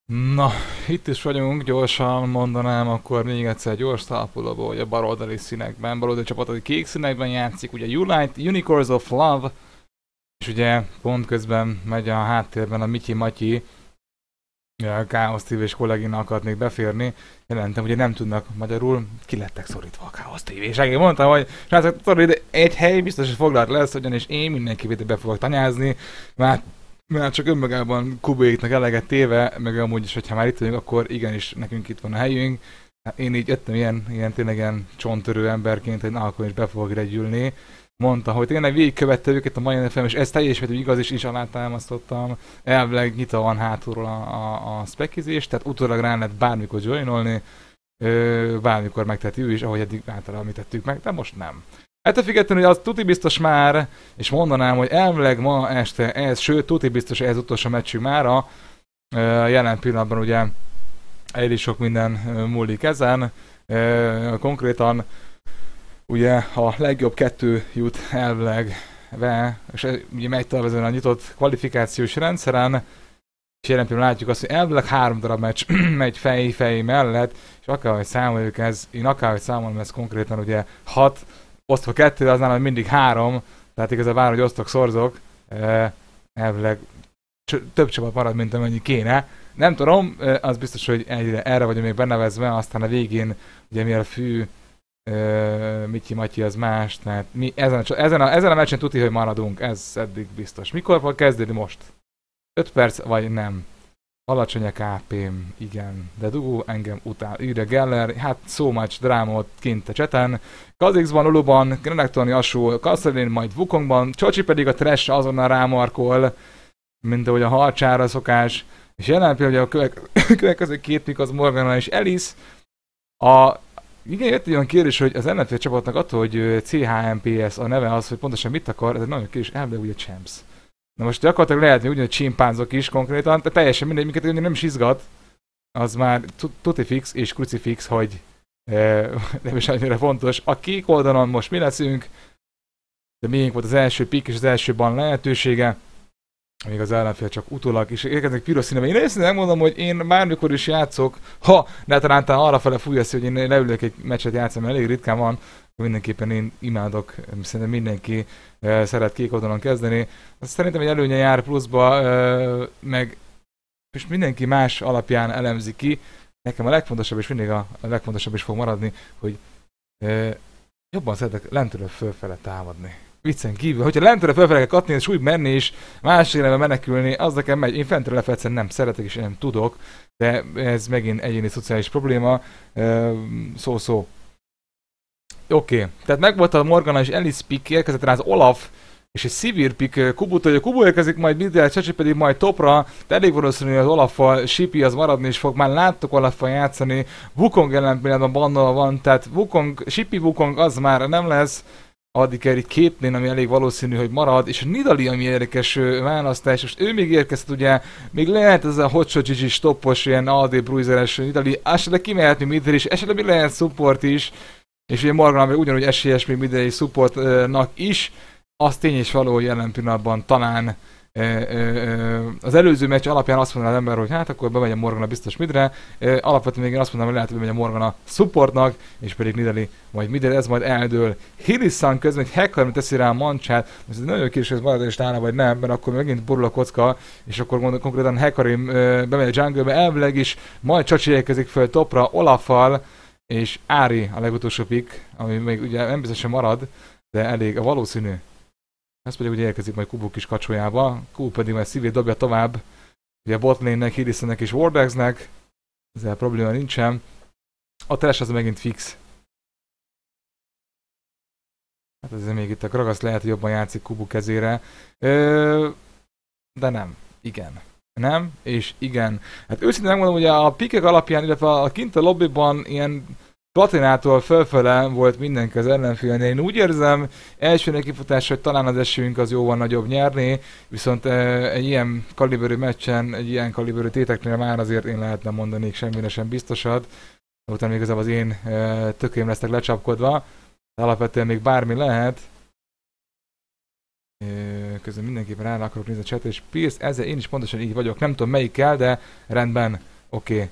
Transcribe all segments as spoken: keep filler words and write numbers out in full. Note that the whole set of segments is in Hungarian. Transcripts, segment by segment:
Na, itt is vagyunk, gyorsan mondanám akkor még egyszer gyors talpulóból, hogy a baloldali színekben, baloldali csapat, aki kék színekben játszik, ugye Unite, Unicorns of Love, és ugye pont közben megy a háttérben a Mityi Matyi, a Chaos té vés kolléginak akarnék beférni, jelentem, ugye nem tudnak magyarul, ki lettek szorítva a Chaos té vések. Én mondtam, hogy srácok, sorry, de egy hely biztos, hogy foglalt lesz, ugyanis én mindenkit be fogok tanyázni, mert mert csak önmagában Kubéknak eleget téve, meg amúgy is, hogyha már itt vagyunk, akkor igenis nekünk itt van a helyünk. Hát én így jöttem ilyen, ilyen tényleg ilyen csontörő emberként, hogy na, akkor is be fogok ide gyűlni. Mondta, hogy tényleg végigkövette őket a mai en ef el, és ez teljes mértékben igaz, és is alátámasztottam. Elvileg nyitva van hátulról a, a, a spekizés, tehát utólag rá lehet bármikor joinolni, bármikor megteheti ő is, ahogy eddig általában mi tettük meg, de most nem. Ettől függetlenül, hogy az tuti biztos már, és mondanám, hogy elvileg ma este ez, sőt, tuti biztos ez utolsó meccsünk mára. Jelen pillanatban ugye elég sok minden múlik ezen. Konkrétan ugye a legjobb kettő jut elvileg be, és ugye megy tovább ezen a nyitott kvalifikációs rendszeren, és jelen pillanatban látjuk azt, hogy elvileg három darab meccs megy fej-fej mellett, és akárhogy számoljuk ez, én akárhogy számolom ez konkrétan ugye hat, osztva kettő, az nálam mindig három, tehát igazából vár, hogy osztok, szorzok, e, elvileg több csapat marad, mint amennyi kéne. Nem tudom, az biztos, hogy egyre, erre vagyok még benevezve, aztán a végén, ugye mivel a fű, e, Mityi Matyi az más, tehát mi ezen a, ezen a, ezen a meccsen tuti, hogy maradunk, ez eddig biztos. Mikor fog kezdeni most? öt perc, vagy nem? Alacsony a ká pém, igen, de dugó engem utál. Írja Geller, hát so much dráma ott kint a cseten. Kazixban, Uluban, Renektoni Asú, Kasszalin, majd Wukongban, Csocsi pedig a trash azonnal rámarkol, mint ahogy a harcsára szokás. És jelen például a következő két pik az Morgana és Alice. A igen, jött egy olyan kérdés, hogy az en ef el csapatnak attól, hogy cé há em pé es a neve az, hogy pontosan mit akar, ez egy nagyon kérdés, elvileg ugye Champs. Na most gyakorlatilag lehet, hogy ugyanúgy csimpánzok is konkrétan, de teljesen mindegy, minket nem is izgat. Az már tutifix és krucifix, hogy e, nem is annyira fontos. A kék oldalon most mi leszünk, de miénk volt az első pick és az első ban lehetősége. Még az ellenfél csak utólag is érkeznek piros színebe. Én ezt nem mondom, hogy én bármikor is játszok, ha de talán arra fele fúj azt, hogy én leülök egy meccset játszom, mert elég ritkán van, mindenképpen én imádok, szerintem mindenki uh, szeret kék oldalon kezdeni. Azt szerintem egy előnye jár pluszba, uh, meg és mindenki más alapján elemzi ki. Nekem a legfontosabb, és mindig a, a legfontosabb is fog maradni, hogy uh, jobban szeretek lentről fölfele támadni. Viccen kívül, hogyha lentről fölfele kell katni, és úgy menni és másik irányba menekülni, az nekem megy. Én fentről lefelé egyszerűen nem szeretek és nem tudok, de ez megint egyéni szociális probléma. Uh, Szó-szó. Oké, okay. Tehát megvolt a Morgana és Alice pick, érkezett rá az Olaf és egy Sivir pick Kubutól, hogy a Kubu érkezik majd midre, Csacsi pedig majd topra, de elég valószínű, hogy az Olaffal Sipi az maradni is fog, már láttuk Olaffal játszani, Wukong ellen pillanatban bannol van, tehát Wukong, Sipi Wukong az már nem lesz, addig kell itt Caitlyn, ami elég valószínű, hogy marad, és a Nidalee, ami érdekes választás, most ő még érkezett ugye, még lehet ez a hotshot gé gé stoppos, ilyen á dé bruiseres Nidalee, esetleg kimehetni midre is, esetleg még lehet support is, és ugye Morgana még ugyanúgy esélyes még midei supportnak is, az tény és való, hogy jelen pillanatban talán e, e, az előző meccs alapján azt mondaná az ember, hogy hát akkor bemegy a Morgana biztos midre, e, alapvetően még én azt mondom, hogy lehet, hogy bemegy a Morgana supportnak, és pedig Nidalee majd midre, ez majd eldől. Hillisan közben egy hacker teszi rá a mancsát, ez egy nagyon késő, ez marad is talán vagy nem, mert akkor megint borul a kocka, és akkor mondom, konkrétan Hekarim e, bemegy a jungle-be, elvileg is, majd Csacsi érkezik föl topra, Olaffal, és Ári a legutolsó pick, ami még ugye nem biztosan marad, de elég a valószínű. Ez pedig ugye érkezik majd Kubu kis kacsójába, Kubu pedig majd szívét dobja tovább, ugye botlane-nek, Hillisennek és Warbagsnek, ezzel probléma nincsen. A trash az megint fix. Hát ezzel még itt a Gragas lehet, hogy jobban játszik Kubu kezére. Ö, de nem. Igen. Nem, és igen. Hát őszintén megmondom, hogy a pikek alapján, illetve a kint a lobbyban ilyen platinától fölfele volt mindenki az ellenfélnél. Én úgy érzem, első nekifutás, hogy talán az esélyünk az jóval nagyobb nyerni, viszont e, egy ilyen kaliberű meccsen, egy ilyen kaliberű téteknél már azért én lehetne mondani semmire sem biztosat. Utána még igazából az én e, tökém lesznek lecsapkodva, de alapvetően még bármi lehet. Közben mindenképpen rá akarok nézni a chat, és Pierce, ezzel én is pontosan így vagyok, nem tudom melyikkel, de rendben. Oké. Okay.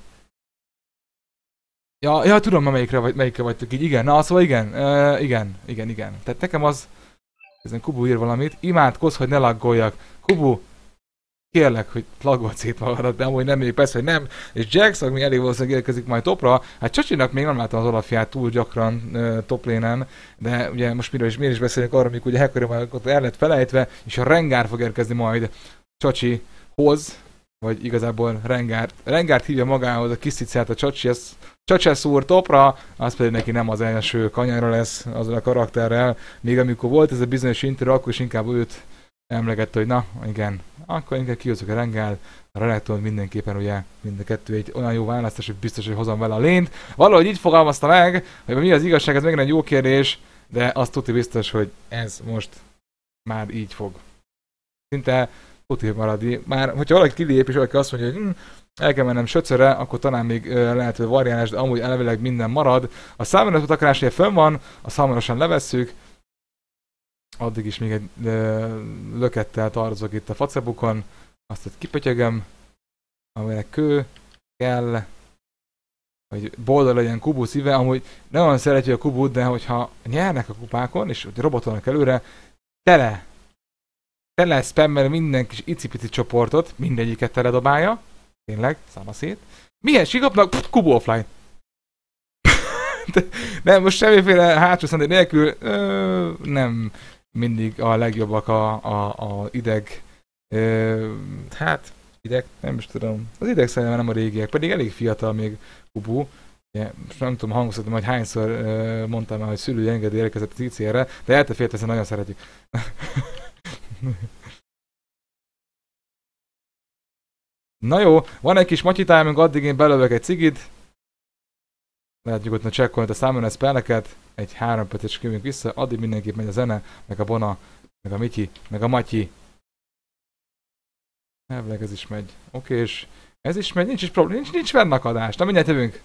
Ja, ja, tudom, melyikre, vagy, melyikre vagytok így. Igen, na, szóval igen. Uh, igen, igen, igen. Tehát nekem az... Ezen Kubu ír valamit. Imádkozz, hogy ne laggoljak. Kubu, kérlek, hogy laggold szét magadat, de amúgy nem, még persze, hogy nem. És Jax, ami elég valószínűleg érkezik majd topra, hát Csacsinak még nem láttam az alapját túl gyakran uh, top lane-en, de ugye most miről is, miért is beszélünk arról, amikor ugye Hekari majd ott el lett felejtve, és a Rengar fog érkezni majd Csacsihoz, vagy igazából Rengárt. Rengárt hívja magához a kis cicát a Csacsi, ez Csacsesz úr topra, az pedig neki nem az első kanyara lesz azzal a karakterrel, még amikor volt ez a bizonyos interjú, akkor is inkább őt emlegette, hogy na, igen, akkor inkább kihozok a Rengál, a Renekton mindenképpen ugye mind a kettő egy olyan jó választás, hogy biztos, hogy hozom vele a lényt. Valahogy így fogalmazta meg, hogy mi az igazság, ez megint egy jó kérdés, de azt tuti biztos, hogy ez most már így fog. Szinte tuti maradi. Már, hogyha valaki kilép és valaki azt mondja, hogy hm, el kell mennem söcörre, akkor talán még uh, lehet, hogy variálás, de amúgy elvileg minden marad. A számolat akarás ugye fönn van, a számolásan levesszük. Addig is még egy uh, lökettel tarzok itt a Facebookon. Azt ott kipötyögöm, amire kő kell, hogy boldog legyen Kubu szíve. Amúgy nem olyan szeretjük a Kubut, de hogyha nyernek a kupákon, és hogy robotolnak előre, tele, tele spammel minden kis icipici csoportot, mindegyiket teledobálja. Tényleg, szanaszét. Milyen sikapnak? Kubu offline. Nem, most semmiféle hátsó szendély nélkül ö, nem mindig a legjobbak a, a, a ideg. Ö, hát, ideg, nem is tudom. Az ideg szerintem nem a régiek, pedig elég fiatal még Kubu. Ja, nem tudom hangoztatni, hogy hányszor ö, mondtam már, hogy szülői engedély érkezett az i cé erre, de eltefélt, nagyon szeretjük. Na jó, van egy kis matyi timing, addig én belövök egy cigit. Lehet nyugodtan csekkolni a számolni spelleket. Egy három percet és kövünk vissza, addig mindenképp megy a zene, meg a Bona, meg a Mityi, meg a Matyi. Elvileg ez is megy. Oké, és ez is megy, nincs is probléma, nincs, nincs fennakadás. Na mindjárt jövünk.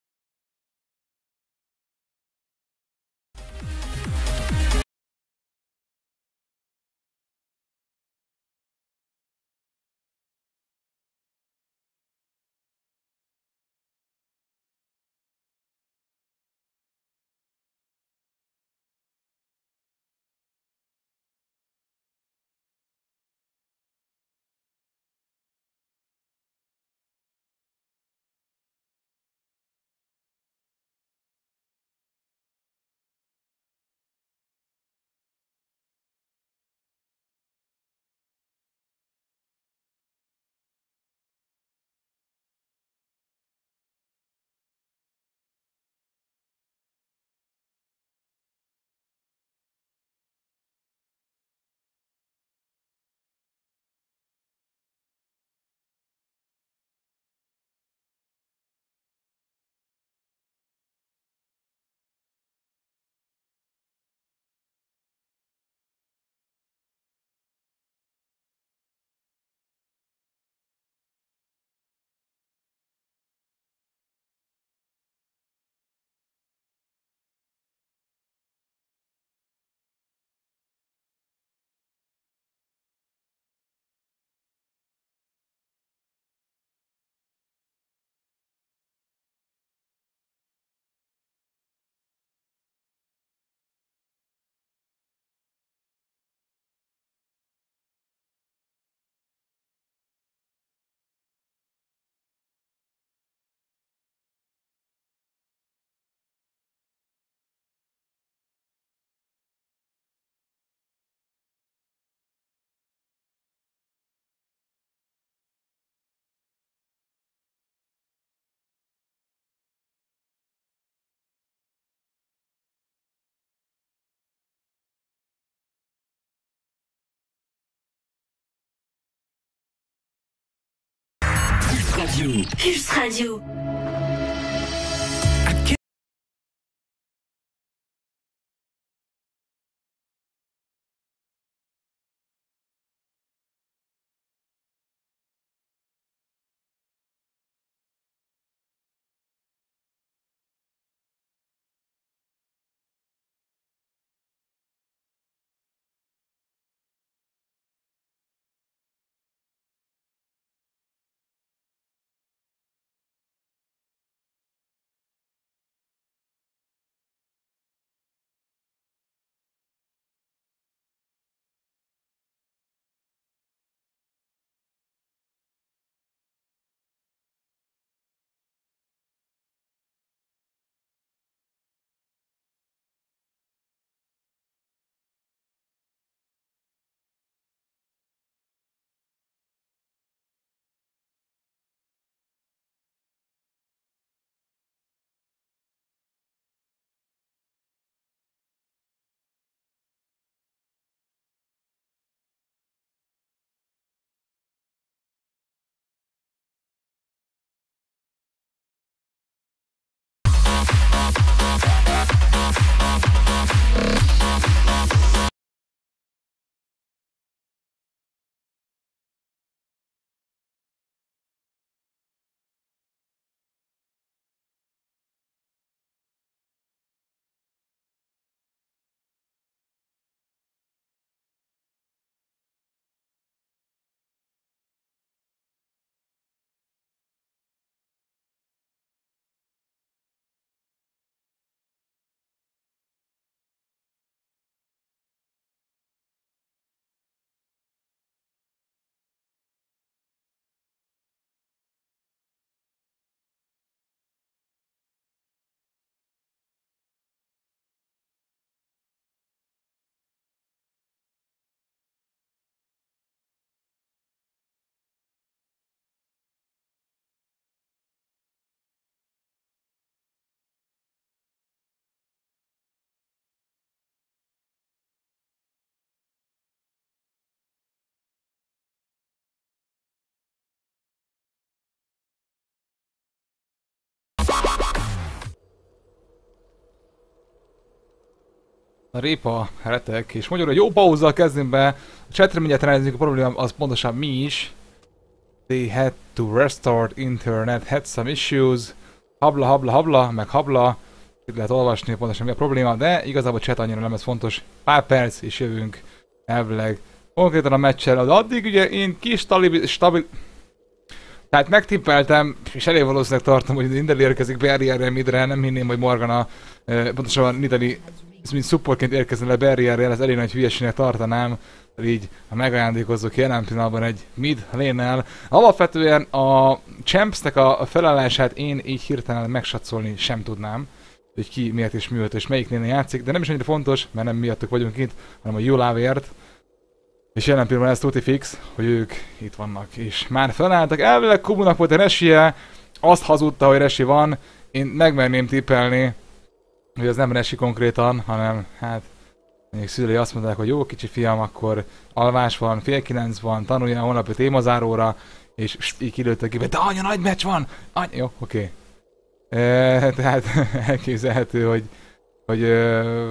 Radio. Pulse Radio. a répa retek, és magyarul jó pauzzal kezdünk be. A chatre mindjárt ránézzük, a probléma az pontosan mi is. They had to restart internet, had some issues. Habla, habla, habla, meg habla. Itt lehet olvasni pontosan mi a probléma, de igazából a chat annyira nem ez fontos. Pár perc és jövünk elvileg konkrétan a meccsel. De addig ugye én kis stabil... stabil tehát megtippeltem, és elég valószínűleg tartom, hogy Nidali érkezik Barrierre midre, nem hinném, hogy Morgana, eh, pontosabban Nidali mint supportként érkezne le Barrierre, ez elég nagy hülyeségnek tartanám, így ha megajándékozzuk jelen pillanatban egy mid lane-nel. Alapvetően a Champsnek a, a felállását én így hirtelen megsatszolni sem tudnám, hogy ki miért és miért és melyik lane játszik, de nem is annyira fontos, mert nem miattuk vagyunk itt, hanem a Julávéért. És jelen pillanatban ez tuti fix, hogy ők itt vannak, és már felálltak. Elvileg Kubunak volt a resie, azt hazudta, hogy resi van. Én megmerném tippelni, hogy ez nem resi konkrétan, hanem hát mondjuk szülei azt mondták, hogy jó kicsi fiam, akkor alvás van, fél kilenc van, tanulja holnapi témazáróra, és így kilőttek ki, de anya, nagy meccs van! Anya, jó, oké. Okay. E, tehát elképzelhető, hogy, hogy e,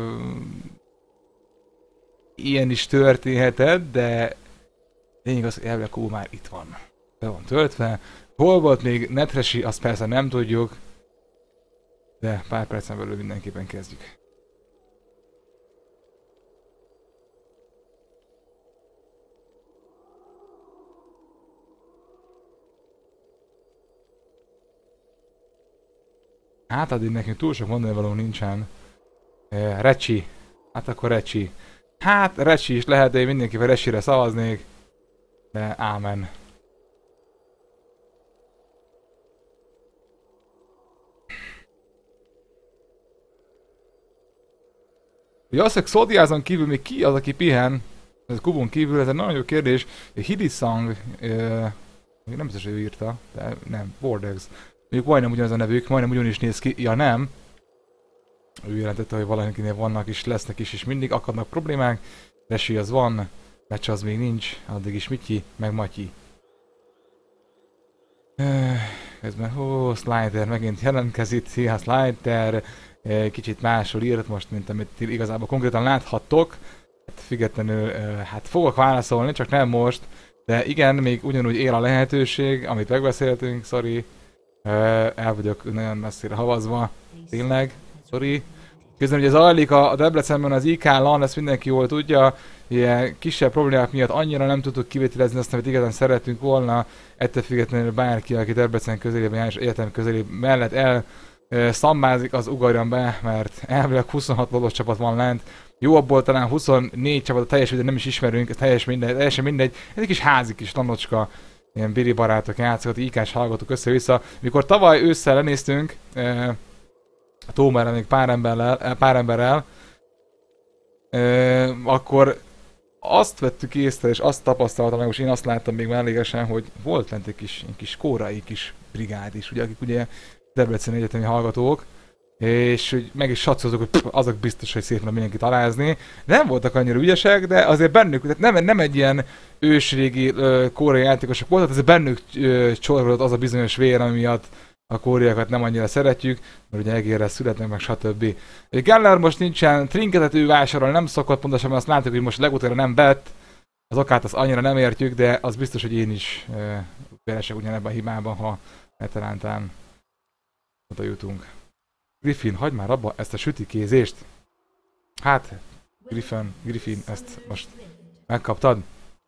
ilyen is történhetett, de lényeg az, hogy elvileg Kubu már itt van. Be van töltve. Hol volt még netresi, azt persze nem tudjuk, de pár percen belül mindenképpen kezdjük. Hát addig nekünk túl sok mondani való nincsen. E, Recsi. Hát akkor Recsi. Hát Recsi is lehet, de én mindenképpen Recsire szavaznék. De ámen. Ugye azt, hogy Xodiázon kívül még ki az, aki pihen? Ez Kubon kívül, ez egy nagyon jó kérdés. Hidisang, euh, nem biztos, hogy ő írta, de nem, Vordex. Mondjuk majdnem ugyanaz a nevük, majdnem ugyanis néz ki, ja nem. Ő jelentette, hogy valakinél vannak is, lesznek is, és mindig akadnak problémák. Resi az van, meccs az még nincs, addig is Mityi, meg Matyi. Közben, hó, Slider megint jelentkezik, szia Slider. Kicsit máshol írt most, mint amit igazából konkrétan láthattok. Hát függetlenül, hát fogok válaszolni, csak nem most. De igen, még ugyanúgy él a lehetőség, amit megbeszéltünk, sorry. El vagyok nagyon messzire havazva, tényleg, sorry. Közben ugye zajlik a Debrecenben az i ká LAN, ezt mindenki jól tudja. Ilyen kisebb problémák miatt annyira nem tudtuk kivételezni azt, amit igazán szerettünk volna. Ettől függetlenül bárki, aki Debrecen közelében jár és egyetem közelében mellett el szambázik, az ugorjon be, mert elvileg huszonhat valós csapat van lent. Jó, abból talán huszonnégy csapat, teljesen nem is ismerünk, teljesen mindegy, teljesen mindegy. Ez egy kis házi kis lanocska, ilyen biri barátok játszott, i ká-s hallgatók össze-vissza. Mikor tavaly ősszel lenéztünk, e, a Tómerrel még pár emberrel, pár emberrel e, akkor azt vettük észre, és azt tapasztaltam, meg most én azt láttam még mellékesen, hogy volt lent egy kis, egy kis kórai kis brigád is, ugye, akik ugye Debreceni egyetemi hallgatók, és hogy meg is satszoltuk, hogy pff, azok biztos, hogy szépen mindenkit alázni. Nem voltak annyira ügyesek, de azért bennük, tehát nem, nem egy ilyen ősrégi uh, kórai játékosok voltak, azért bennük uh, csorgolott az a bizonyos vér, ami miatt a kóriakat nem annyira szeretjük, mert ugye egérrel születnek, meg stb. Geller most nincsen, trinketet ő vásárol, nem szokott, pontosan azt látjuk, hogy most legutóbb nem vett, az okát azt annyira nem értjük, de az biztos, hogy én is uh, beesek ugyanebben a hibában, ha etalántán oda jutunk. Griffin, hagyd már abba ezt a sütikézést. Hát, Griffin, Griffin, ezt most megkaptad.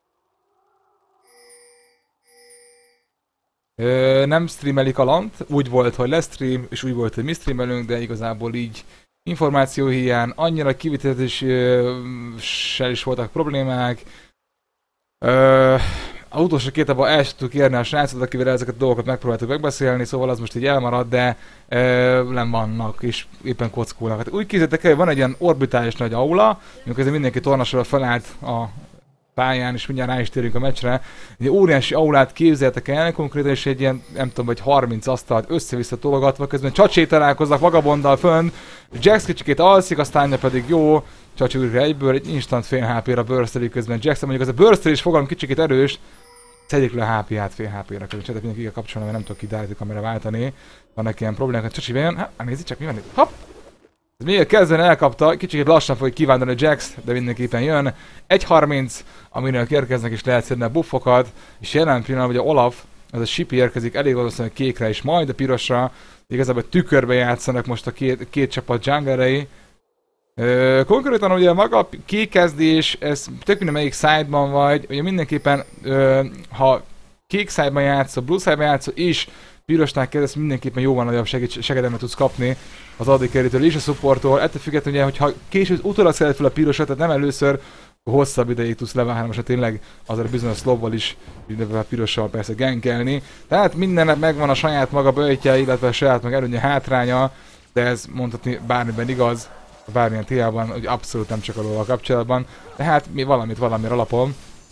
Ö, nem streamelik a lant, úgy volt, hogy lesz stream, és úgy volt, hogy mi streamelünk, de igazából így információhiány, annyira kivitelezéssel is voltak problémák. Ö, A utolsó két évben el sem tudtuk érni a srácot, akivel ezeket a dolgokat megpróbáltuk megbeszélni, szóval az most így elmarad, de e, nem vannak, és éppen kockulnak. Hát úgy képzeljétek el, hogy van egy ilyen orbitális nagy aula, amikor ez mindenki tornasorra felállt a pályán, és mindjárt rá is térünk a meccsre. Egy óriási aulát képzeltek el, konkrétan is egy ilyen, nem tudom, vagy harminc asztalt össze-vissza tologatva, közben Csacsi találkoznak vagabonddal fönn, Jax kicsikét alszik, aztán pedig jó, Csacsi újra egyből, egy instant fél há pé-ra burstelik közben Jackson, mondjuk az a bursterés fogalom kicsikét erős, szedjék le a há pé-át fél há pé-ra, közben csetet mindenki kell kapcsolni, mert nem tudok ki direct kamera váltani, vannak ilyen problémák, Csacsi bejön, hát nézzük csak mi van itt, hopp! Még a kezdően elkapta, kicsit lassan fog kivándorni a Jax, de mindenképpen jön. egy harminc, aminek érkeznek is lehet szedni a buffokat, és jelen pillanatban ugye Olaf, az a Shippy érkezik elég valószínűleg kékre és majd a pirosra. Igazából tükörbe játszanak most a két, két csapat junglerei. Ö, konkrétan ugye maga a kékezdés, ez tök minden melyik side-ban vagy, ugye mindenképpen ö, ha kék side-ban játszol, blue side-ban játszol és pirosnál kezdesz, mindenképpen jóval nagyobb segít, segedelmet tudsz kapni az addig kerítől és a supporttól. Ettől függetlenül, ugye, hogyha később utólag szeded fel a pirosat, tehát nem először, hosszabb ideig tudsz level hármasra tényleg azzal a bizonyos slowval is, a pirossal persze gankelni. Tehát mindennek megvan a saját maga böjtje, illetve a saját meg előnye hátránya, de ez mondhatni bármiben igaz, bármilyen témában, hogy abszolút nem csak a kapcsolatban. Tehát mi valamit valamire alapon.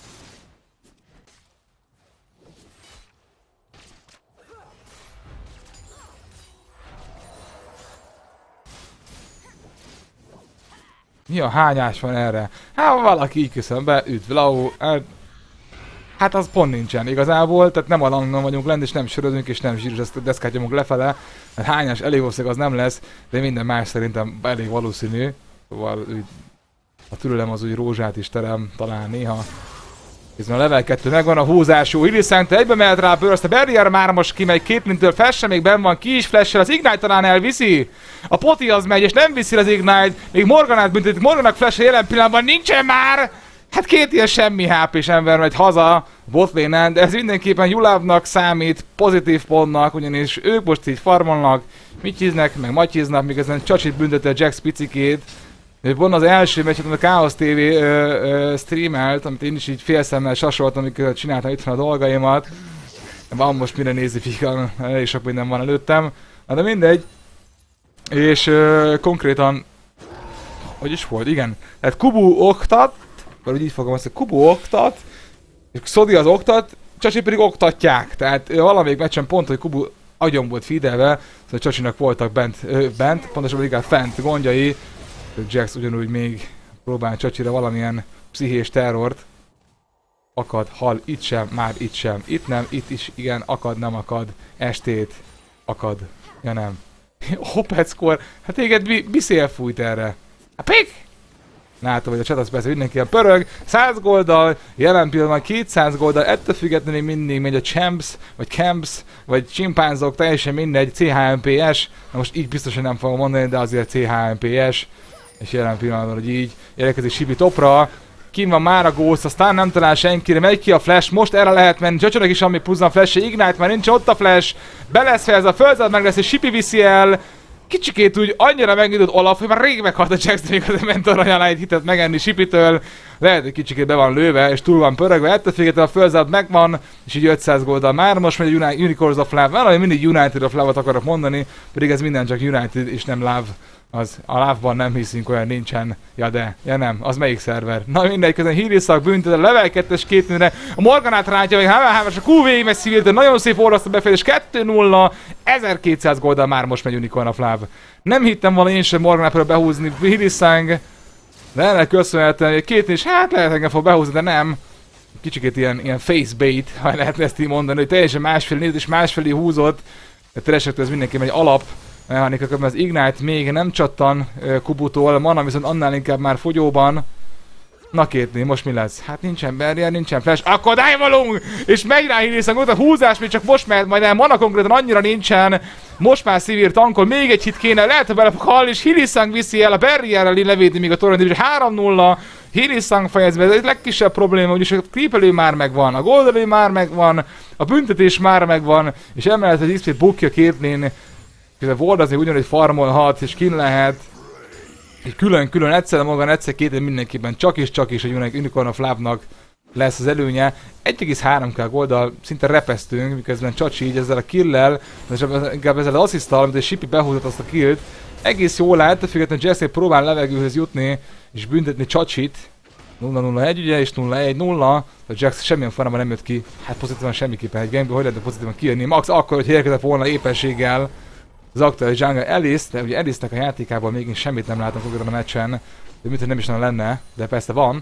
Mi a hányás van erre? Hát valaki így köszön be, üdv Lau, hát az pont nincsen igazából, tehát nem a langon vagyunk lent, és nem sörözünk, és nem zsíros deszkát nyomunk lefele. Hát hányás elég valószínűleg az nem lesz, de minden más szerintem elég valószínű. Szóval úgy, a türelem az úgy rózsát is terem talán néha. Közben a level kettő megvan, a húzású Hilisank egybe mehet rá a Burst, a Barrier már most kimegy Caitlyn-től, Flash sem még benn van, ki is flash-el, az Ignite talán elviszi. A Poti az megy, és nem viszi az Ignite, még Morganát büntetik, Morganak flash jelen pillanatban nincsen már! Hát két ilyen semmi há pés ember megy haza botlane-en, de ez mindenképpen Julávnak számít, pozitív pontnak, ugyanis ők most így farmolnak, mityiznek, meg matyiznak, míg ezen Csacsit büntette a Jax picikét. Pont az első meccset, amit a Chaos té vé ö, ö, streamelt, amit én is így félszemmel sasoltam, amikor csináltam itthon a dolgaimat. Van most mire nézni, figyelj, elég sok minden van előttem. Na de mindegy. És ö, konkrétan... Hogy is volt? Igen. Tehát Kubu oktat, vagy így fogom azt, hogy Kubu oktat, és Szodi az oktat, Csacsi pedig oktatják. Tehát ö, valamelyik meccsen pont, hogy Kubu agyon volt feedelve, szóval Csacsinak voltak bent, ö, bent, pontosabban inkább fent gondjai. Jax ugyanúgy még próbál Csacsira valamilyen pszichés terrort. Akad, hal, itt sem, már itt sem. Itt nem, itt is igen, akad, nem akad. Estét, akad. Ja nem. Hopeckor, hát téged biszél fújt erre. A pik! Látom, hogy a chat az persze mindenki a pörög. száz golddal, jelen pillanatban kétszáz golddal, ettől függetlenül mindig megy a champs, vagy camps, vagy csimpánzok, teljesen mindegy, cé há em pé es. Na most így biztosan nem fogom mondani, de azért cé há em pé es. És jelen pillanatban, hogy így érkezik Shippy topra. Kim van már a Ghost, aztán nem talál senkire, megy ki a flash, most erre lehet menni, Csacsonak is ami plusz a flash, Ignite már nincs ott a flash, be lesz fejezve, a földzad meg lesz, és Shippy viszi el. Kicsikét úgy annyira megindult Olaf, hogy már rég meghalt a Jax, még az mentor ajánlá egy hitet megenni Shippytől. Lehet, hogy kicsikét be van lőve, és túl van pörögve, ettől függetlenül a földzad megvan, és így ötszáz golddal már most megy a Unicorns of Love, valahogy mindig United of Love-ot akarok mondani, pedig ez minden csak United és nem Love. Az a Love-ban nem hiszünk, olyan nincsen. Ja de, ja nem, az melyik szerver? Na mindegy, közben Hiliszak büntet a level kettes két nőre, a Morganát rántja, meg level hármas a Q végig megy Civil, de nagyon szép orrasztó befejezés, kettő nulla, ezerkétszáz golddal már most megy Unicorn of Love. Nem hittem volna én sem Morganát behúzni Hiliszang, de ennek köszönhetően, hogy két és hát lehet engem fog behúzni, de nem. Kicsikét ilyen, ilyen facebait, ha lehetne ezt így mondani, hogy teljesen másfelé nézett és másfelé húzott, de Tresektől ez mindenképpen egy alap mechanika, az Ignite még nem csattan uh, Kubutól, Mana viszont annál inkább már fogyóban. Na kétné, most mi lesz? Hát nincsen barrier, nincsen flash, akkor dive-olunk! És megy rá Hiliszang, ott a húzás, még csak most mehet majd el, Mana konkrétan annyira nincsen. Most már Sivir tankol, még egy hit kéne, lehet, hogy bele fog halni, és Hiliszang viszi el, a barrierrel levédi még a torrent, és három nulla. Hiliszang fejezve, ez egy legkisebb probléma, úgyis a creepelő már megvan, a goldelő már megvan, a büntetés már megvan, és emellett az iksz pé bukja Caitlyn. Volt azért ugyanúgy farmolhat, és kin lehet. És külön-külön egyszer maga, egyszer két, mindenképpen csak és csak is a Unicorn of Love-nak lesz az előnye. egy egész három ká golddal szinte repesztünk, miközben Csacsi így ezzel a kill-lel, és inkább ezzel az asszisztal, amit egy Shippy behúzott azt a killt. Egész jól lehet, függetlenül Jesse próbál levegőhöz jutni, és büntetni Csacsit. nulla nulla egy ugye, és nulla egy nulla. A Jax semmilyen formában nem jött ki. Hát pozitívan semmiképpen egy gameből, hogy lehetne pozitívan kijönni. Max akkor, hogy érkezett volna éppenséggel az aktuális jungle Alice, de ugye Alice-nek a játékában még semmit nem látom konkrétan a meccsen, de mintha nem is lenne, de persze van.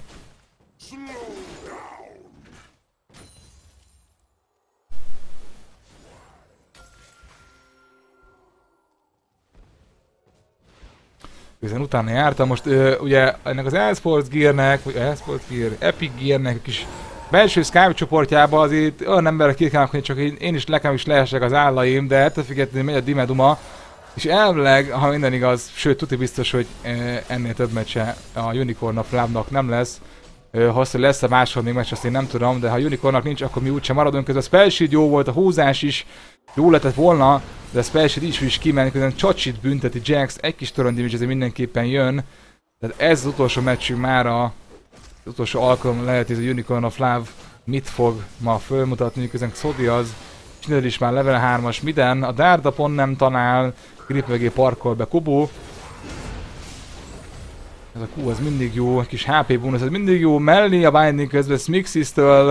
Ezen utána jártam, most ö, ugye ennek az eSports Gearnek, vagy eSports Gear, Epic Gearnek a kis belső Skype csoportjában azért olyan emberek kirkálnak, hogy csak én, én is nekem is lehessek az állaim, de ettől függetlenül megy a Dimeduma. És elvileg, ha minden igaz, sőt tuti biztos, hogy ennél több meccse a Unicorn of Love-nak nem lesz. Ha lesz-e máshol még meccs, azt én nem tudom, de ha Unicornnak nincs, akkor mi úgysem maradunk. Ez a Spell Shield jó volt, a húzás is jó lehetett volna, de a Spell Shield is is kimenni, közben Csacsit bünteti Jax, egy kis torony damage azért mindenképpen jön. Tehát ez az utolsó meccsünk már a, az utolsó alkalom lehet, hogy a Unicorn of Love mit fog ma fölmutatni, közben Xodi az Csinál is már level hármas miden, a Darda pont nem talál, Grip mögé parkol be Kubu. Ez a Q az mindig jó, egy kis há pé bónusz, ez mindig jó, mellé a Binding közben Smixis-től.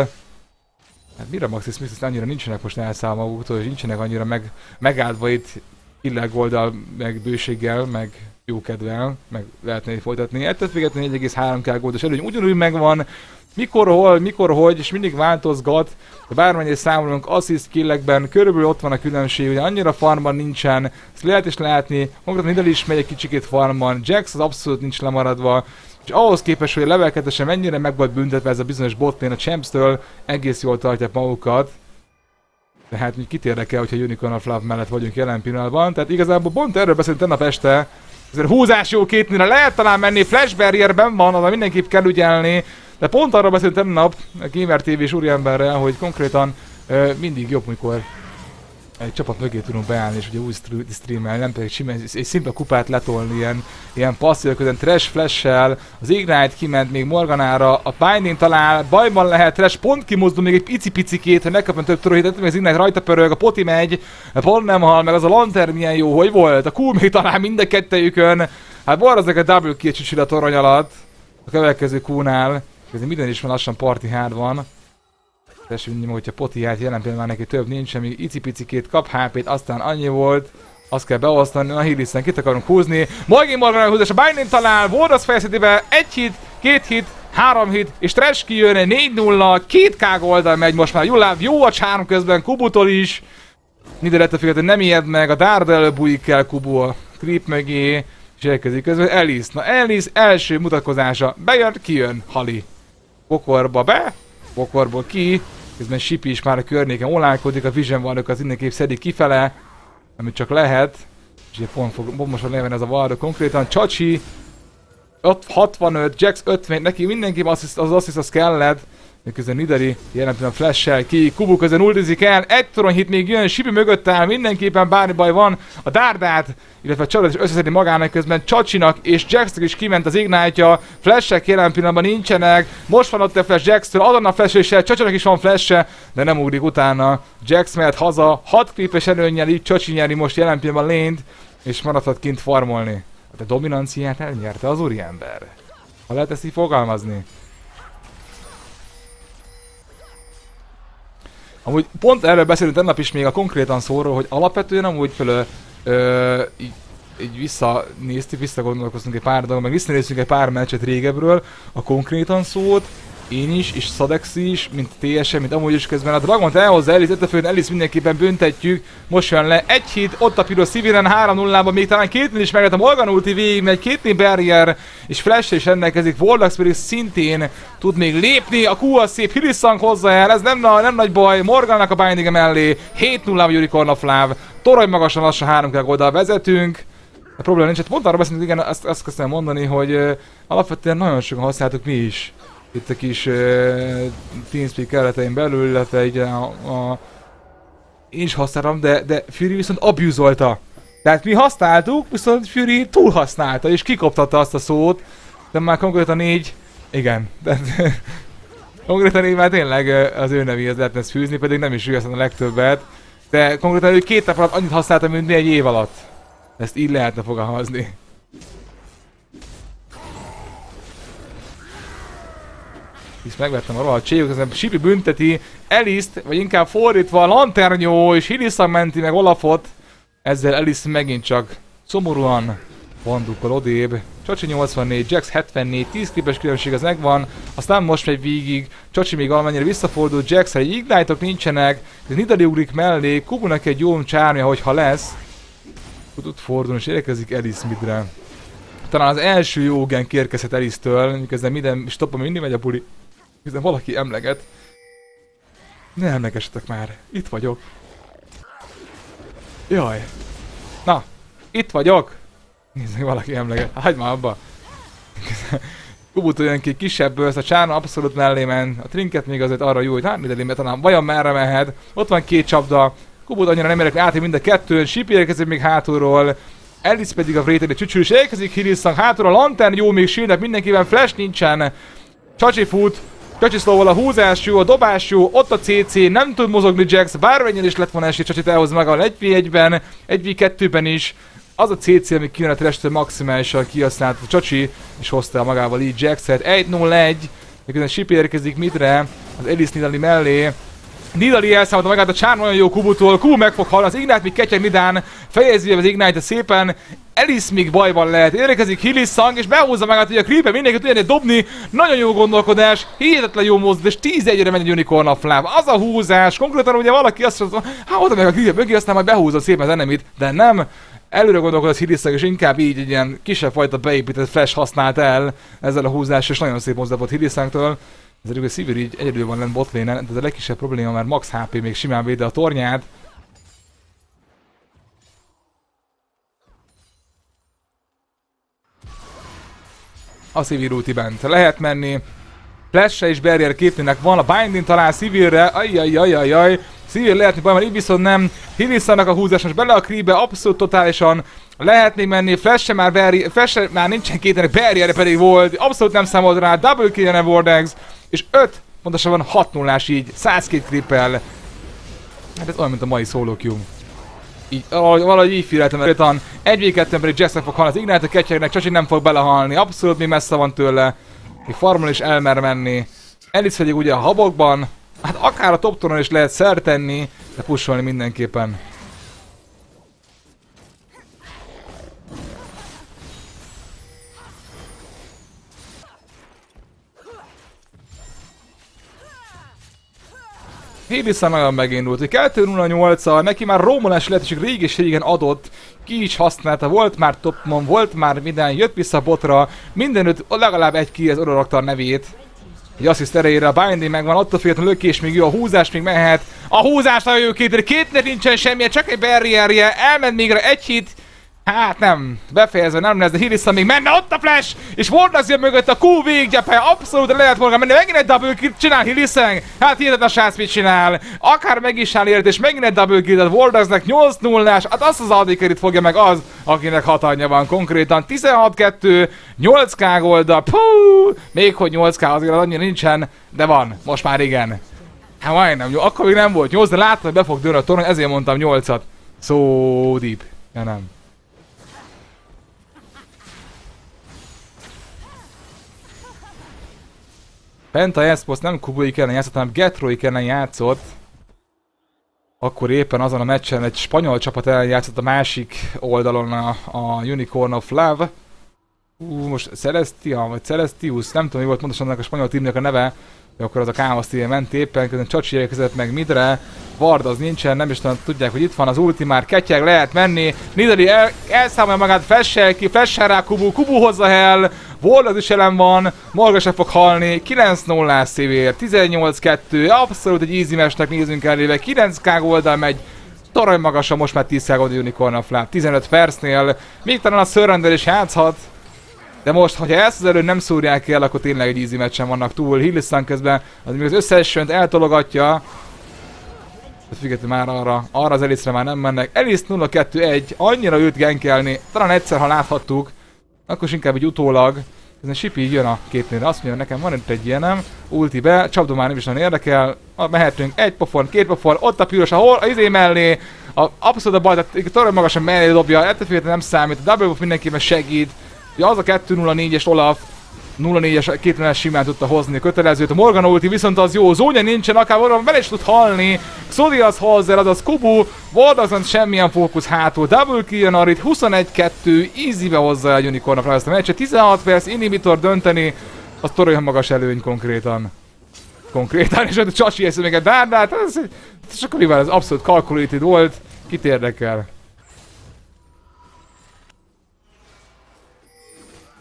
Hát mire Maxi Smixis annyira nincsenek most elszállva maguktól, és nincsenek annyira meg, megáldva itt illegoldal, meg bőséggel, meg jókedvel, meg lehetne folytatni. Ettől függetlenül egy egész három ká goldos előny ugyanúgy megvan, mikor, hol, mikor, hogy, és mindig változgat. De bármennyire számolunk assist killekben, körülbelül ott van a különbség, ugye annyira farmban nincsen, ezt lehet is látni, konkrétan Nidal is megy egy kicsikét farmban, Jax az abszolút nincs lemaradva, és ahhoz képest, hogy a level kettesen mennyire meg volt büntetve ez a bizonyos botlane a Champs-től, egész jól tartják magukat. Tehát mi kit érdekel, hogyha Unicorn of Love mellett vagyunk jelen pillanatban, tehát igazából pont erről beszélünk tegnap este, ezért húzás jó két nőre lehet talán menni, Flash Barrierben van, arra mindenképp kell ügyelni. De pont arra beszélt tegnap a Gamer té vés úriemberrel, hogy konkrétan ö, mindig jobb, mikor egy csapat mögé tudunk beállni, és ugye úgy streamelni, nem pedig simán, egy szimpla kupát letolni, ilyen, ilyen passzív közben Trash Flash-sel, az Ignite kiment még Morganára, a Binding talál, bajban lehet, Trash pont kimozdul még egy picipicikét, hogy ne kapjon több toronyhitet, még az Ignite rajta pörög, a Poti megy, pont nem hal, meg az a Lantern milyen jó, hogy volt, a Q még talál mind a kettejükön, hát borzak a double kill csicsil a torony alatt, a következő Q-nál. Közben minden is van, lassan party hard van. Tessék mindig, hogyha Poti hát jelen pillanatban neki több nincs, még icipicikét kap há pét, aztán annyi volt. Azt kell beosztani, a Healiszen kit akarunk húzni. Morgan Morgan húzás, a Binding talál, Wardas fejezhetébe, egy hit, két hit, három hit, és Trash kijön, négy nulla, két ká oldal megy most már. Juláv jó a charm közben, Kubutól is. Nidal ettől függetlenül nem ijed meg, a Darda előbb bújik el Kubu a creep mögé. És elkezdik közben Alice. Na Alice első mutatkozása, bejön, kijön, Hali. Bokorba be, bokorból ki, közben Shippy is már a környéken olálkodik, a Vision Warrior az mindenképp szedik kifele, amit csak lehet, és ugye pont fog bombosan levenni ez a Warrior konkrétan, Csachi hatvanöt, Jax ötven, neki mindenképp az assist az kellett, közben Nidali jelen pillanat flash-sel ki, Kubu közben ultizik el, egy torony hit még jön, Shippy mögött áll, mindenképpen bármi baj van, a Dardát, illetve a Csadot is összeszedni magának, közben Csachinak és Jaxnak is kiment az Ignite-ja, flash-ek jelen pillanatban nincsenek, most van ott a flash Jax-től, adon a flash-e, Csachinak is van flash-e, de nem ugrik utána, Jax mehet haza, hat creepes előnnyel így Csachi nyeri most jelen pillanatban lane-t, és maradhat kint farmolni. A dominanciát elnyerte az úriember. Ha lehet ezt így fogalmazni. Amúgy pont erről beszélünk tegnap is még a konkrétan szóról, hogy alapvetően amúgy fölö ö, így, így visszanéztük, visszagondolkoztunk egy pár dolgot, meg visszanéztünk egy pár meccset régebről, a konkrétan szót, én is, és Sadex is, mint té es en, mint amúgy is közben a Dragont elhozza Alice, ettől főn Alice mindenképpen büntetjük, most jön le egy hit, ott a Pyro Civilen három nullában, még talán kétnél is meg lehet a Morgan ulti végig, megy kétnél barrier, és Flash is rendelkezik, Warlock pedig szintén tud még lépni, a Q a szép Hiliszang hozza el, ez nem, na, nem nagy baj, Morgannak a binding mellé, hét nullában Unicorn of Love, torony magasan lassan három ká oldal vezetünk. A probléma nincs, hát pont arra beszélünk, igen, azt, azt kezdtem mondani, hogy uh, alapvetően nagyon sokan használtuk mi is. Itt a kis uh, TeamSpeak keretein belül, illetve így a, a... én is használom, de, de Fury viszont abuse-olta. Tehát mi használtuk, viszont Fury túlhasználta, és kikoptatta azt a szót. De már konkrétan így... igen. De, konkrétan így már tényleg az ő nevéhez lehetne ezt fűzni, pedig nem is ő a legtöbbet. De konkrétan ő két nap alatt annyit használta, mint mi egy év alatt. Ezt így lehetne fogalmazni. Hisz megvettem a rohadt cséjük, ezen Shippy bünteti Alice-t, vagy inkább fordítva a Lanternyó és Hiliszang menti meg Olafot. Ezzel Alice megint csak szomorúan vandukkal odébb. Csacsi nyolcvannégy, Jax hetvennégy, tíz klipes különbség az megvan, aztán most megy végig, Csacsi még valamennyire visszafordul, Jax-re egy ignite-ok nincsenek, ez Nidali ugrik mellé, Kubunak egy jó csármja, hogyha lesz. Tud fordulni és érkezik Alice midre. Talán az első jó gank érkezhet Alice-től, miközben minden stoppon mindig megy a buli. Miközben valaki emleget. Ne emlegessetek már, itt vagyok. Jaj. Na, itt vagyok. Nézd meg, valaki emleget. Hagyd már abba. Kubut olyan ki kisebb burst, a csárna abszolút mellé men. A trinket még azért arra jó, hogy hát minden mert talán vajon merre mehet. Ott van két csapda. Kubut annyira nem érek át, mind a kettőn. Ship érkezik még hátulról. Alice pedig a Wraith egy csücsül, és érkezik Hillsong hátul. A Lantern jó, még shieldnek mindenkiben. Flash nincsen. Csacsi fut. Csacsi Slowval a húzás jó, a dobás jó, ott a cé cé, nem tud mozogni Jax, bármennyien is lett volna esély Csacsit elhoz maga egy vé egyben, egy vé kettőben is. Az a cé cé, ami kijön a Trash-től maximálisan kihasznált a Csacsi, és hozta el magával így Jax-et. egy nulla egy, miközben Ship érkezik midre, az Alice Nidalee mellé. Nidalee elszámolta magát a csár nagyon jó Kubutól, Kubu meg fog halni, az Ignite még ketyeg Nidán, fejezi az Ignite szépen, Alice még bajban lehet, érkezik Hillsong és behúzza magát, hogy a creeper mindenki tudja dobni, nagyon jó gondolkodás, hihetetlen jó mozdulás, tíz egyre megy egy Unicorn of Love, az a húzás, konkrétan ugye valaki azt mondta, hát oda meg a creeper mögé, aztán majd behúzza szépen az enemit, de nem, előre gondolkodott Hillsong és inkább így egy ilyen kisebb fajta beépített flash használt el ezzel a húzás, és nagyon szép mozdulat Hillsongtól. Ezért a Sivir így egyedül van lent botlane-en, de ez a legkisebb probléma, mert max há pé még simán véde a tornyát. A Sivir ulti bent lehet menni. Flash-re és barrier képnének van, a binding talál Sivirre, ajjajajajaj. Sivir lehetni baj, mert így viszont nem. Hillsongnak a húzás most bele a creepbe, abszolút totálisan lehet még menni. Flash-re már, barrier, Flash-re már nincsen kétenek, barrier pedig volt, abszolút nem számolt rá, double kill a Vortex. És öt, pontosabban hat nullás így, száz két creep-el. Hát ez olyan, mint a mai solo queue. Így, valahogy így féleltem előttan. egy vé kettőben pedig Jackson fog halni, az Ignite a ketyegnek, Csacsi nem fog belehalni, abszolút még messze van tőle. Még farmol is elmer menni. Alice pedig ugye a habokban, hát akár a top turnon is lehet szert tenni, de pusolni mindenképpen. Hillsong nagyon megindult, hogy kettő nulla nyolc-al, neki már roamolási lehetőség rég és régen adott, ki is használta, volt már topmon, volt már minden, jött vissza botra, mindenütt legalább egy ki az oda rakta a nevét. Egy assziszt erejére, a binding megvan, attól féltem lökés még jó, a húzás még mehet, a húzás nagyon jó két, kétnek nincsen semmilyen, csak egy barrierje, elment még egy hit. Hát nem, befejezve nem lesz, de Hillsong még menne, ott a flash, és Vortex jön mögött a Q véggyepe, abszolút lehet volna menni, megint egy double kill csinál Hillsong, hát hihetetlen srác mit csinál, akár meg is áll élet, és megint egy double kill, tehát Vortexnek nyolc nullás, hát azt az adikerit fogja meg az, akinek hat anyja van konkrétan, tizenhat kettő, nyolc ká golda, puh, még hogy nyolc ká azért az annyira nincsen, de van, most már igen. Hát majdnem, jó, akkor még nem volt nyolc, de láttam, hogy be fog dőlni a torony, ezért mondtam nyolcat. So deep, ja nem. Penta Espos nem Kubui ellen játszott, hanem Getroi ellen játszott. Akkor éppen azon a meccsen egy spanyol csapat ellen játszott a másik oldalon a, a Unicorn of Love. Ú, most Celestia, vagy Celestius, nem tudom mi volt pontosan a spanyol tímnek a neve. De akkor az a Chaos Team ment éppen, közben Csacsi érkezett meg midre. Vard az nincsen, nem is tudom, tudják, hogy itt van az ulti, már ketyeg, lehet menni. Nidalee el, elszámolja magát, flash-el ki, flash-el rá Kubu, Kubu hozza el. Ward az is ellen van, Morga se fog halni, kilenc nullás Sivir, tizennyolc kettő, abszolút egy easy mesnek nézünk elébe, kilenc ká oldal megy. Torony magasan, most már tíz ká oldal Unicorn of Love, tizenöt percnél, még talán a Surrender is játszhat. De most, hogyha ezt az előn nem szúrják el, akkor tényleg egy easy meccsen vannak túl. Hillsong közben az még az összes sönt eltologatja. Függetlenül már arra, arra az Alice-re már nem mennek. Alice nulla kettő egy, annyira őt gankelni, talán egyszer, ha láthattuk, akkor is inkább egy utólag. Ezen Ship így jön a képnél, azt mondja, nekem van itt egy ilyenem, ulti be, csapdom már nem is nagyon érdekel, mehetünk egy pofon, két pofon, ott a piros, ahol az izé mellé, a, abszolút a baj, tehát torony magasan mellé dobja, ettől függetlenül nem számít, a double buff mindenképpen segít. Ja, az a kettő nulla négyes Olaf nulla négyes két nullás simán tudta hozni a kötelezőt, a Morgana ulti viszont az jó, Zónya nincsen, akár Morgana bele is tud halni, Xodi az Halzer, az az Kubu, Vortexon semmilyen fókusz hátul, double kill jön Arit, huszonegy kettő, easy-be hozza a Unicorn-ra fel ezt a meccset, tizenhat perc, inhibitor dönteni, az torony magas előny konkrétan. Konkrétan, és a Csacsi eszi még egy dárdát, ez, ez csak mivel ez abszolút calculated volt, kit érdekel.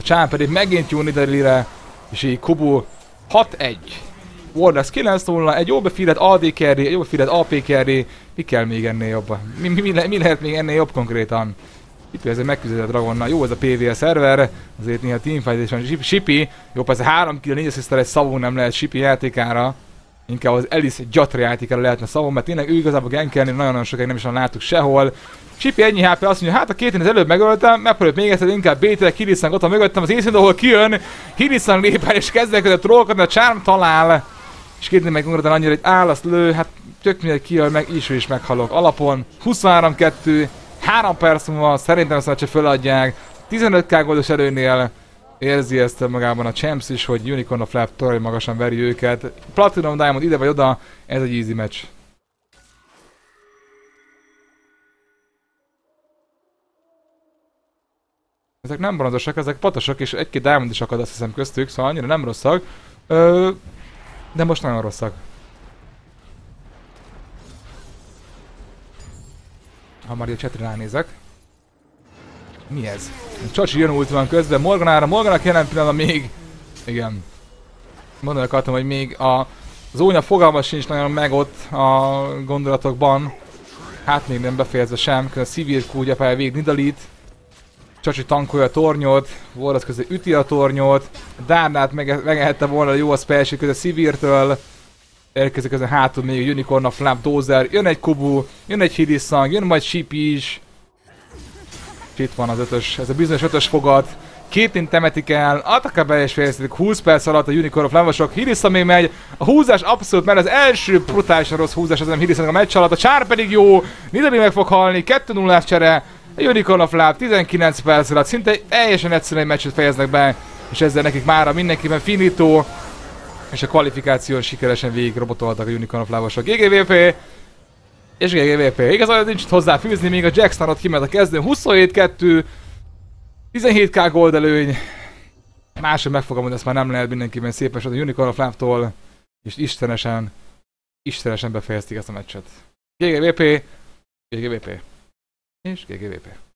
A Chán pedig megint jó Nidalire, és így Kubu hat egy. Wardax kilenc nulla, egy jó befeedet á dé carry, egy jó befeedet á pé carry. Mi kell még ennél jobb? Mi, mi, mi, le, mi lehet még ennél jobb konkrétan? Itt ezért megküzdött a Dragonnal. Jó ez a pé vé es szerver, azért néha teamfight is van. Shippy, jó persze három kill, négy assist-tel egy szavon nem lehet Shippy játékára. Inkább az Alice Jatra játékára lehetne szavon, mert tényleg ő igazából gankelni nagyon-nagyon sokáig nem is láttuk sehol. Shippy ennyi há pé, azt mondja, hát a két én az előbb megöltem, megpróbáljuk még egyszer, inkább bé-tel, Hiliszang ott van mögöttem, az észint, ahol kijön. Hiliszang lép el és kezdek a trollkodni, a Charm talál. És két meg konkrétan annyira, hogy áll, azt lő, hát tök mindegy kijön meg, is is meghalok. Alapon huszonhárom kettő, három perc múlva szerintem azt csak föladják. tizenöt ká goldos előnél érzi ezt magában a Champs is, hogy Unicorn of Lab torony magasan veri őket. Platinum Diamond ide vagy oda, ez egy easy match. Ezek nem bronzosak, ezek patosok, és egy-két Diamond is akad, azt hiszem köztük, szóval annyira nem rosszak. Ö, de most nagyon rosszak. Ha már a chatre ránézek. Mi ez? Csacsi jön ult van közben, Morganára, Morganak jelen pillanatban még... Igen. Mondani akartam, hogy még a... Zónya fogalma sincs nagyon meg ott a gondolatokban. Hát még nem befejezve sem, a Sivir kúgya fel végig Nidalit. Csacsi tankolja a tornyot, Wardax közben üti a tornyot. Dárnát meg megehette volna jó a spelség közben Sivirtől. Elkezdik közben hátul még a Unicorn of Lab Dozer, jön egy Kubu, jön egy Hiliszang, jön majd Shippy is. Itt van az ötös, ez a bizonyos ötös fogad. Két temetik el, Ataka be és fejeztetik húsz perc alatt a Unicorn of Lab-osok. Hiliszang még megy, a húzás abszolút, mert az első brutálisan rossz húzás, az nem Hiliszang a meccs alatt. A Char pedig jó, Nidali meg fog halni, kettő nullás csere. A Unicorn of Lab tizenkilenc perc alatt szinte teljesen egyszerűen egy meccset fejeznek be. És ezzel nekik mára mindenkiben finito. És a kvalifikáción sikeresen végig robotoltak a Unicorn of Lab-osok. gé gé vé pé és gé gé vé pé. Igazán nincs hozzáfűzni, még a Jackson ott kiment a kezdőn. huszonhét kettő, tizenhét ká gold előny. Máshogy megfogom, hogy ezt már nem lehet mindenkiben szépen a Unicorn of Lab-tól. És istenesen, istenesen befejezték ezt a meccset. gé gé vé pé, gé gé vé pé és gé gé vé pé.